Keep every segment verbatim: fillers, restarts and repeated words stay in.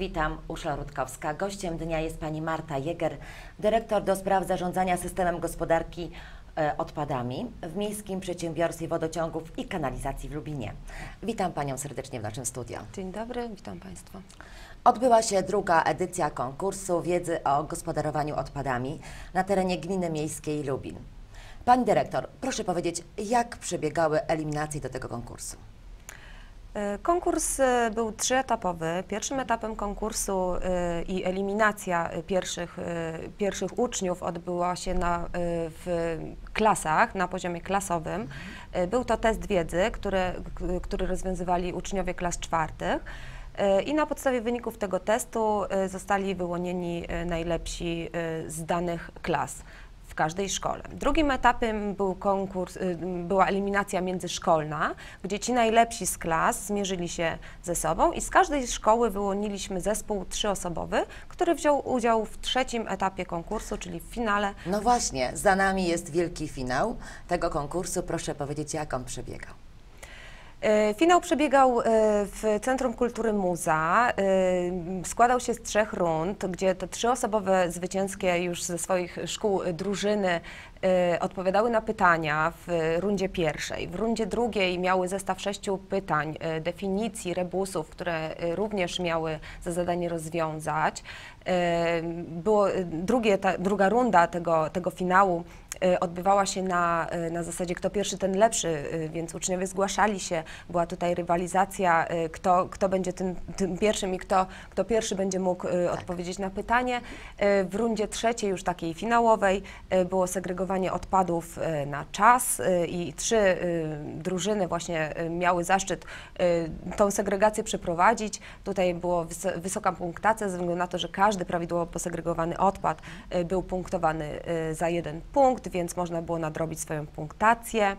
Witam, Urszula Rutkowska. Gościem dnia jest pani Marta Jäger, dyrektor do spraw zarządzania systemem gospodarki e, odpadami w Miejskim Przedsiębiorstwie Wodociągów i Kanalizacji w Lubinie. Witam panią serdecznie w naszym studio. Dzień dobry, witam państwa. Odbyła się druga edycja konkursu wiedzy o gospodarowaniu odpadami na terenie Gminy Miejskiej Lubin. Pani dyrektor, proszę powiedzieć, jak przebiegały eliminacje do tego konkursu? Konkurs był trzyetapowy. Pierwszym etapem konkursu i eliminacja pierwszych, pierwszych uczniów odbyła się na, w klasach, na poziomie klasowym. Był to test wiedzy, który, który rozwiązywali uczniowie klas czwartych. I na podstawie wyników tego testu zostali wyłonieni najlepsi z danych klas w każdej szkole. Drugim etapem był konkurs, była eliminacja międzyszkolna, gdzie ci najlepsi z klas zmierzyli się ze sobą i z każdej szkoły wyłoniliśmy zespół trzyosobowy, który wziął udział w trzecim etapie konkursu, czyli w finale. No właśnie, za nami jest wielki finał tego konkursu. Proszę powiedzieć, jak on przebiegał. Finał przebiegał w Centrum Kultury Muza, składał się z trzech rund, gdzie te trzyosobowe zwycięskie już ze swoich szkół drużyny odpowiadały na pytania w rundzie pierwszej. W rundzie drugiej miały zestaw sześciu pytań, definicji, rebusów, które również miały za zadanie rozwiązać. Było drugie, ta, druga runda tego, tego finału odbywała się na, na zasadzie kto pierwszy, ten lepszy, więc uczniowie zgłaszali się, była tutaj rywalizacja, kto, kto będzie tym, tym pierwszym i kto, kto pierwszy będzie mógł tak. odpowiedzieć na pytanie. W rundzie trzeciej, już takiej finałowej, było segregowanie odpadów na czas i trzy drużyny właśnie miały zaszczyt tą segregację przeprowadzić. Tutaj była wysoka punktacja ze względu na to, że każdy prawidłowo posegregowany odpad był punktowany za jeden punkt, więc można było nadrobić swoją punktację.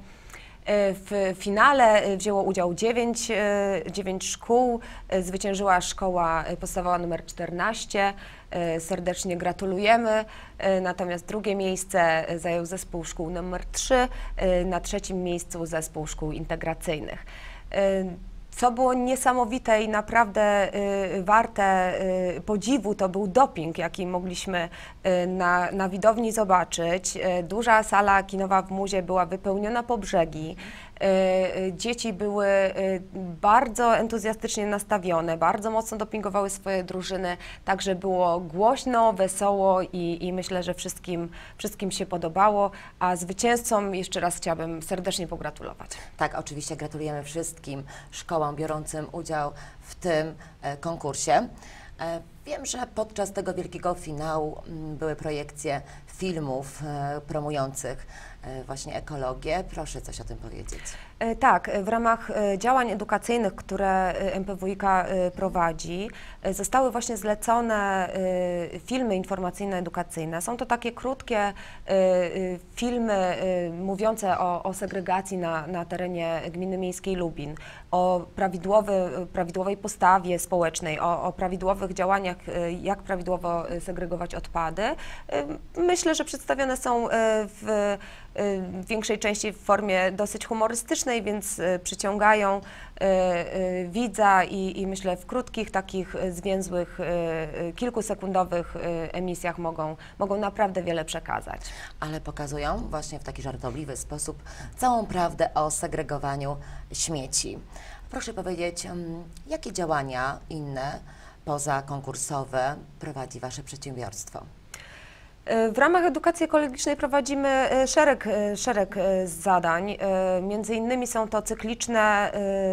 W finale wzięło udział dziewięć, dziewięć szkół, zwyciężyła szkoła podstawowa numer czternaście, serdecznie gratulujemy, natomiast drugie miejsce zajął zespół szkół numer trzy, na trzecim miejscu zespół szkół integracyjnych. Co było niesamowite i naprawdę y, warte y, podziwu, to był doping, jaki mogliśmy y, na, na widowni zobaczyć. Y, duża sala kinowa w Muzie była wypełniona po brzegi. Y, y, dzieci były y, bardzo entuzjastycznie nastawione, bardzo mocno dopingowały swoje drużyny, także było głośno, wesoło i, i myślę, że wszystkim, wszystkim się podobało, a zwycięzcom jeszcze raz chciałabym serdecznie pogratulować. Tak, oczywiście gratulujemy wszystkim szkołom biorącym udział w tym e, konkursie. E, wiem, że podczas tego wielkiego finału m, były projekcje filmów e, promujących e, właśnie ekologię. Proszę coś o tym powiedzieć. E, tak, w ramach e, działań edukacyjnych, które M P W i K e, prowadzi, e, zostały właśnie zlecone e, filmy informacyjno-edukacyjne. Są to takie krótkie e, e, filmy e, mówiące o, o segregacji na, na terenie Gminy Miejskiej Lubin, o prawidłowy, prawidłowej postawie społecznej, o, o prawidłowych działaniach, e, jak prawidłowo segregować odpady. E, myślę, że przedstawione są e, w w większej części w formie dosyć humorystycznej, więc przyciągają widza i, i myślę w krótkich, takich zwięzłych, kilkusekundowych emisjach mogą, mogą naprawdę wiele przekazać. Ale pokazują właśnie w taki żartobliwy sposób całą prawdę o segregowaniu śmieci. Proszę powiedzieć, jakie działania inne pozakonkursowe prowadzi Wasze przedsiębiorstwo? W ramach edukacji ekologicznej prowadzimy szereg, szereg zadań, między innymi są to cykliczne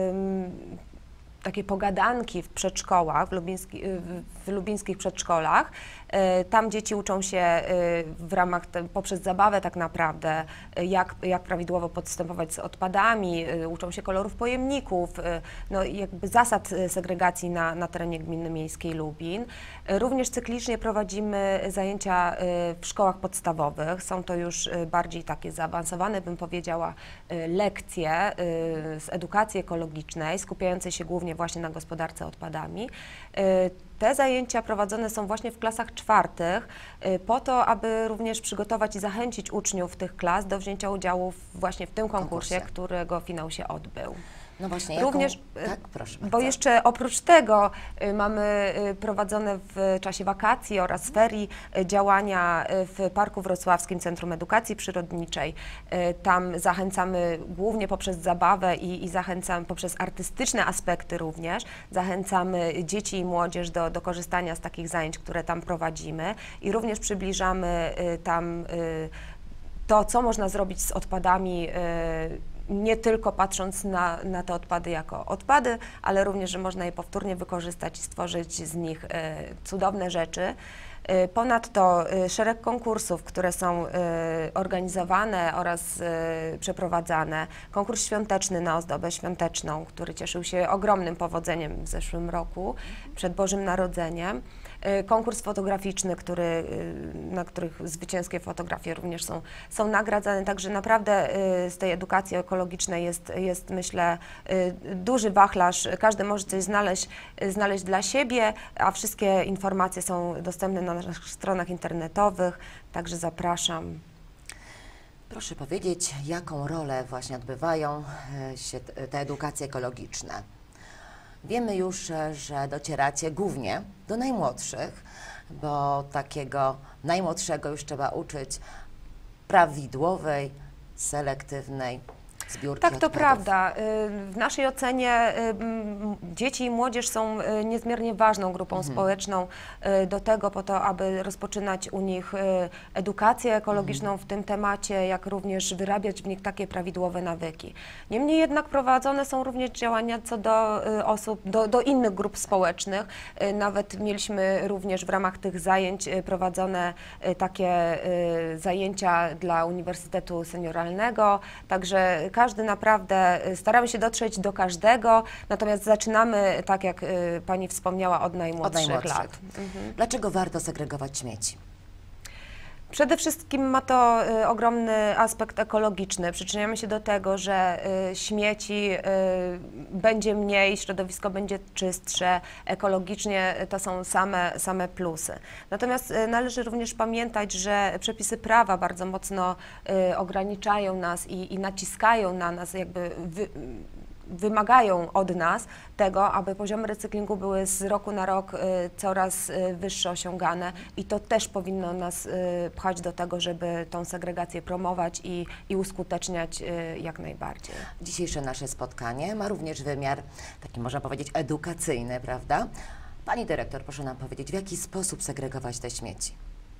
takie pogadanki w przedszkołach, w, lubiński, w lubińskich przedszkolach. Tam dzieci uczą się w ramach, poprzez zabawę tak naprawdę, jak, jak prawidłowo postępować z odpadami, uczą się kolorów pojemników, no jakby zasad segregacji na, na terenie Gminy Miejskiej Lubin. Również cyklicznie prowadzimy zajęcia w szkołach podstawowych. Są to już bardziej takie zaawansowane, bym powiedziała, lekcje z edukacji ekologicznej, skupiające się głównie właśnie na gospodarce odpadami. Te zajęcia prowadzone są właśnie w klasach czwartych po to, aby również przygotować i zachęcić uczniów tych klas do wzięcia udziału właśnie w tym konkursie, konkursie. którego finał się odbył. No właśnie, jaką... Również, tak, proszę bo bardzo. jeszcze oprócz tego y, mamy y, prowadzone w czasie wakacji oraz ferii y, działania y, w Parku Wrocławskim Centrum Edukacji Przyrodniczej. Y, Tam zachęcamy głównie poprzez zabawę i, i zachęcamy poprzez artystyczne aspekty również. Zachęcamy dzieci i młodzież do, do korzystania z takich zajęć, które tam prowadzimy i również przybliżamy y, tam y, to, co można zrobić z odpadami, y, nie tylko patrząc na, na te odpady jako odpady, ale również, że można je powtórnie wykorzystać i stworzyć z nich e, cudowne rzeczy. E, ponadto e, szereg konkursów, które są e, organizowane oraz e, przeprowadzane. Konkurs świąteczny na ozdobę świąteczną, który cieszył się ogromnym powodzeniem w zeszłym roku, przed Bożym Narodzeniem. E, konkurs fotograficzny, który, e, na których zwycięskie fotografie również są, są nagradzane, także naprawdę e, z tej edukacji ekologicznej jest, jest myślę, e, duży wachlarz. Każdy może coś znaleźć, e, znaleźć dla siebie, a wszystkie informacje są dostępne na naszych stronach internetowych, także zapraszam. Proszę powiedzieć, jaką rolę właśnie odbywają e, się te te edukacje ekologiczne? Wiemy już, e, że docieracie głównie do najmłodszych, bo takiego najmłodszego już trzeba uczyć prawidłowej, selektywnej zbiórki Tak, to odpadów. prawda. Y, W naszej ocenie y, m, dzieci i młodzież są y, niezmiernie ważną grupą Mhm. społeczną y, do tego po to, aby rozpoczynać u nich y, edukację ekologiczną w tym temacie, jak również wyrabiać w nich takie prawidłowe nawyki. Niemniej jednak prowadzone są również działania co do y, osób, do, do innych grup społecznych. Y, Nawet mieliśmy również w ramach tych zajęć y, prowadzone y, takie y, zajęcia dla Uniwersytetu Senioralnego, także każdy naprawdę, y, staramy się dotrzeć do każdego, natomiast zaczynamy, tak jak y, Pani wspomniała, od najmłodszych, Od najmłodszych. lat. Mhm. Dlaczego warto segregować śmieci? Przede wszystkim ma to y, ogromny aspekt ekologiczny. Przyczyniamy się do tego, że y, śmieci y, będzie mniej, środowisko będzie czystsze, ekologicznie y, to są same, same plusy. Natomiast y, należy również pamiętać, że przepisy prawa bardzo mocno y, ograniczają nas i, i naciskają na nas, jakby wy, wymagają od nas tego, aby poziomy recyklingu były z roku na rok y, coraz y, wyższe osiągane i to też powinno nas y, pchać do tego, żeby tą segregację promować i, i uskuteczniać y, jak najbardziej. Dzisiejsze nasze spotkanie ma również wymiar, taki można powiedzieć, edukacyjny, prawda? Pani dyrektor, proszę nam powiedzieć, w jaki sposób segregować te śmieci?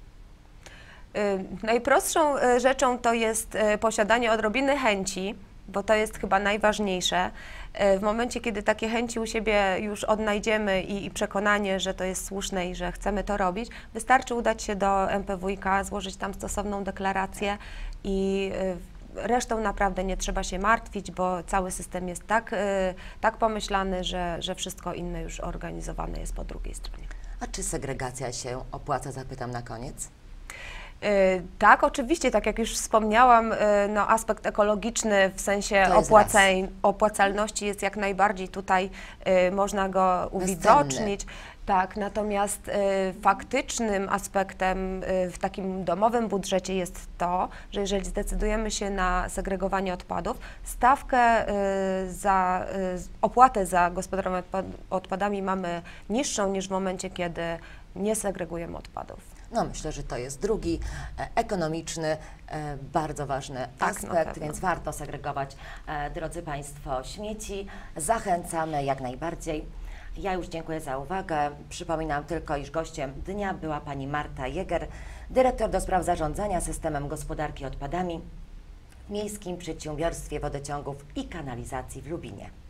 Y, Najprostszą y, rzeczą to jest y, posiadanie odrobiny chęci, bo to jest chyba najważniejsze. Y, W momencie, kiedy takie chęci u siebie już odnajdziemy i, i przekonanie, że to jest słuszne i że chcemy to robić, wystarczy udać się do M P W iK, złożyć tam stosowną deklarację i y, resztą naprawdę nie trzeba się martwić, bo cały system jest tak, y, tak pomyślany, że, że wszystko inne już organizowane jest po drugiej stronie. A czy segregacja się opłaca, zapytam na koniec? Y, Tak, oczywiście, tak jak już wspomniałam, y, no, aspekt ekologiczny w sensie To jest opłaceń, opłacalności jest jak najbardziej tutaj, y, można go uwidocznić. Tak, natomiast y, faktycznym aspektem y, w takim domowym budżecie jest to, że jeżeli zdecydujemy się na segregowanie odpadów, stawkę y, za y, opłatę za gospodarowanie odpad, odpadami mamy niższą niż w momencie, kiedy nie segregujemy odpadów. No myślę, że to jest drugi e, ekonomiczny, e, bardzo ważny Tak, na aspekt, pewno. więc warto segregować, e, drodzy Państwo, śmieci. Zachęcamy jak najbardziej. Ja już dziękuję za uwagę. Przypominam tylko, iż gościem dnia była pani Marta Jäger, dyrektor do spraw zarządzania systemem gospodarki odpadami w Miejskim Przedsiębiorstwie Wodociągów i Kanalizacji w Lubinie.